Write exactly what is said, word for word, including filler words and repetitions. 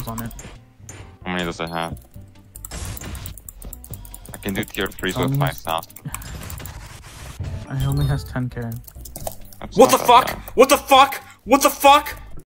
kills on it. How many does it have? I can do tier threes Um, with five thousand. It only has ten K. That's What the not that fuck? bad. What the fuck? What the fuck?